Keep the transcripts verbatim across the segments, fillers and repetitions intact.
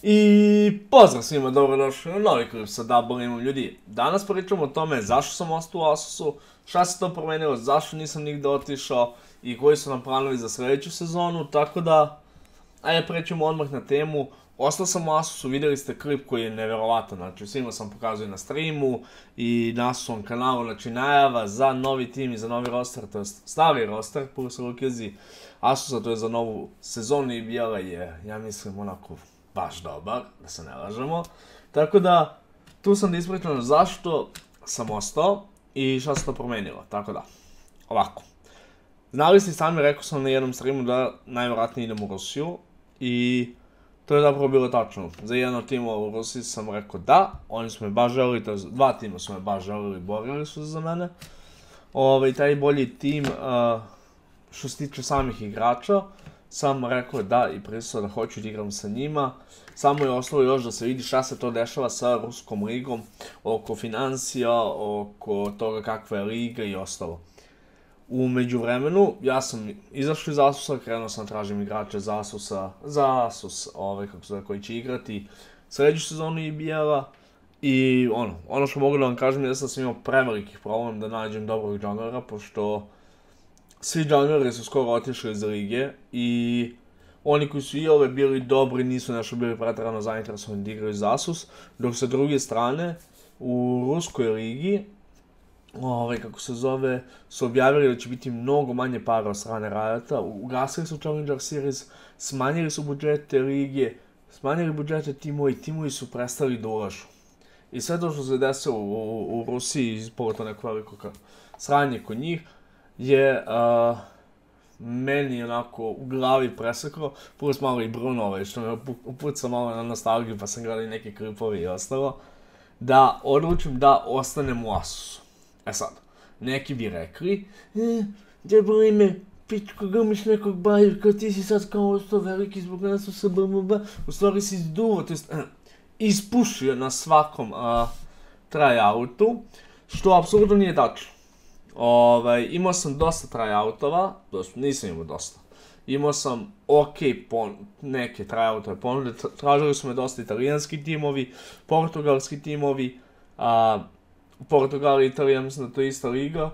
I pozdrav svima, dobrodošli na novi klip sa Double Aimom. Ljudi, danas pričamo o tome zašto sam ostao u Asusu, šta se to promenilo, zašto nisam nigde otišao i koji su nam planovi za sljedeću sezonu, tako da, ajde prećemo odmah na temu. Ostao sam u Asusu, vidjeli ste klip koji je neverovatan, znači svima sam pokazao na streamu i na Asusovom kanalu, znači najava za novi tim i za novi roster, to je stari roster, plus rukezi Asusa, to je za novu sezonu i bijela je, ja mislim, onako baš dobar, da se ne lažemo. Tako da, tu sam da ispričam zašto sam ostao i šta se to promenilo, tako da, ovako. Znali ste sami, rekao sam na jednom streamu da najvjerojatnije idem u Rusiju i to je zapravo bilo tačno. Za jedan od timova u Rusiji sam rekao da, oni su me baš želili, to dva tima su me baš želili, borili su za mene. Ove, taj bolji tim, uh, što se tiče samih igrača, sam rekao da i pristao da hoću da igram sa njima. Samo je ostalo još da se vidi šta se to dešava sa Ruskom ligom, oko financija, oko toga kakva je liga i ostalo. U međuvremenu, ja sam izašao iz Asusa, krenuo sam tražim igrače za Asusa, za Asus, ovaj, kako se da, koji će igrati sljedeću sezonu I B L-a. I ono, ono što mogu da vam kažem je da sam imao prevelikih problem da nađem dobrog junglera, pošto svi jungleri su skoro otišli iz lige i oni koji su i ove bili dobri nisu nešto bili pretjerano zainteresovani da igraju za Asus, dok sa druge strane u Ruskoj ligi, ovaj, kako se zove, su objavili da će biti mnogo manje para od strane Riota, ugasili su Challenger Series, smanjili su budžete lige, smanjili budžete timova i timovi su prestali da ulažu. I sve to što se desilo u, u, u Rusiji, pogotovo neko veliko sranje kod njih, je uh, meni onako u glavi preseklo, plus malo i Brunove, što me upuca malo na nostalgiju pa sam gledao i neke klipovi i ostalo, da odlučim da ostanem u Asusu. E sad, neki bi rekli, e, gdje boli me, pičko grmiš nekog bajevka, ti si sad kao ostao veliki zbog nas u S B M B, u stvari si izduvo, to jest, ispušio na svakom uh, tryoutu, što apsolutno nije tačno. Ovaj, imao sam dosta tryoutova, nisam imao dosta. Imao sam ok pon neke tryoutove ponude, tražili su me dosta italijanski timovi, portugalski timovi, a, u Portugali i Italija mislim da to je ista liga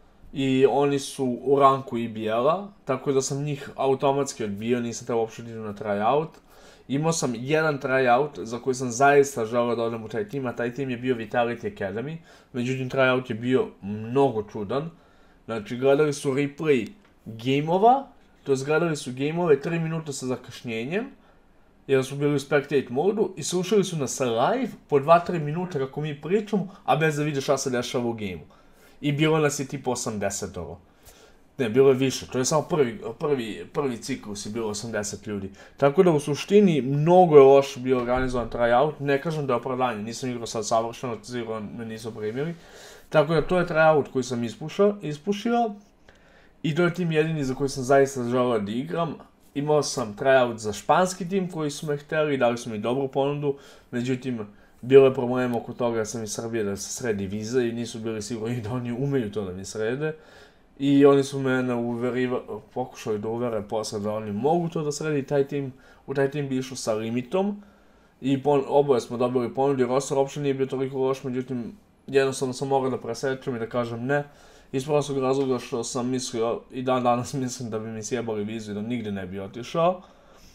i oni su u ranku I B L-a, tako da sam njih automatski odbio, nisam trebao uopšte idem na tryout. Imao sam jedan tryout za koji sam zaista želeo da odem u taj tim, a taj tim je bio Vitality Academy, međutim tryout je bio mnogo čudan. Znači gledali su replay gameova, to jest gledali su gameove tri minuta sa zakašnjenjem, jer su bili u spectate modu i slušali su nas live po dva do tri minuta kako mi pričamo, a bez da vide šta se dešava u gameu. I bilo nas je tipo osamdeset ovo. Ne, bilo je više, to je samo prvi, prvi, prvi ciklus i bilo osamdeset ljudi. Tako da u suštini mnogo je loš bio organizovan tryout, ne kažem da je opravdanje, nisam igrao sad savršeno, sigurno me nisu primili. Tako da to je tryout koji sam ispušao, ispušio i to je tim jedini za koji sam zaista želeo da igram. Imao sam tryout za španski tim koji su me hteli, dali su mi dobru ponudu, međutim bilo je problem oko toga da sam iz Srbije da se sredi viza i nisu bili sigurni da oni umeju to da mi srede. I oni su mene uveriva, pokušali da uvere posle da oni mogu to da sredi, taj tim, u taj tim bi išao sa limitom. I pon, oboje smo dobili ponudu, roster uopšte nije bio toliko loš, međutim jednostavno sam morao da presečem i da kažem ne. Iz prostog razloga što sam mislio, i dan danas mislim da bi mi sjebali vizu i da nigde ne bi otišao.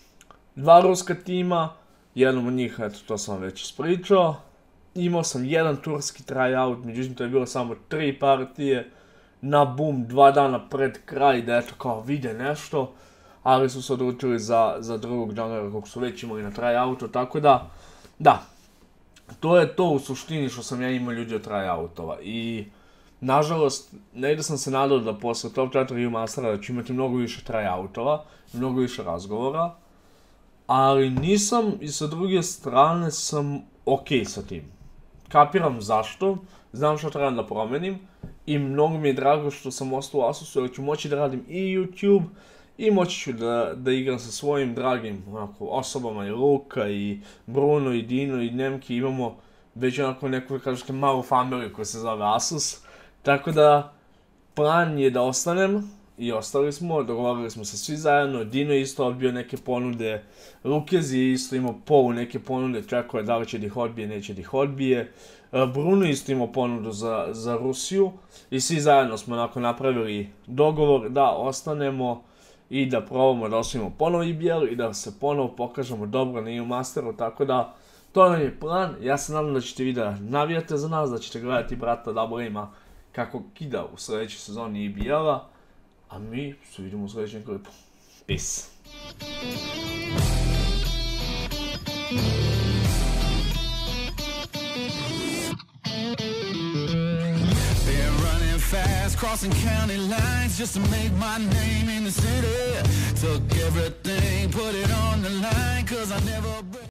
Dva ruska tima, jednom od njih, eto to sam već ispričao. Imao sam jedan turski tryout, međutim to je bilo samo tri partije. Na bum, dva dana pred kraj, da eto kao vide nešto, ali su se odlučili za, za drugog junglera kog su već imali na tryoutu, tako da, da, to je to u suštini što sam ja imao ljudi od tryoutova i, nažalost, negdje sam se nadao da posle top četiri U-Mastera da ću imati mnogo više tryoutova, mnogo više razgovora, ali nisam i sa druge strane sam ok sa tim. Kapiram zašto, znam što trebam da promenim i mnogo mi je drago što sam ostao u Asusu jer ću moći da radim i YouTube i moći ću da, da igram sa svojim dragim onako, osobama i Luka i Bruno i Dino i Nemki, imamo već onako neku, kažete, malu familiju koja se zove Asus, tako da plan je da ostanem i ostali smo, dogovorili smo se svi zajedno, Dino je isto odbio neke ponude, Lukez je isto imao polu neke ponude, čekao je da li će da ih odbije, neće da ih odbije, Bruno isto imao ponudu za, za Rusiju i svi zajedno smo onako napravili dogovor da ostanemo i da probamo da osvojimo ponovo I B L i da se ponovo pokažemo dobro na E U Masteru, tako da to nam je plan. Ja se nadam da ćete vi da navijate za nas, da ćete gledati brata Double A-ma kako kida u sljedećoj sezoni E B L-a, a mi se vidimo u sljedećem klipu. Peace! Fast, crossing county lines just to make my name in the city. Took everything, put it on the line, cause I never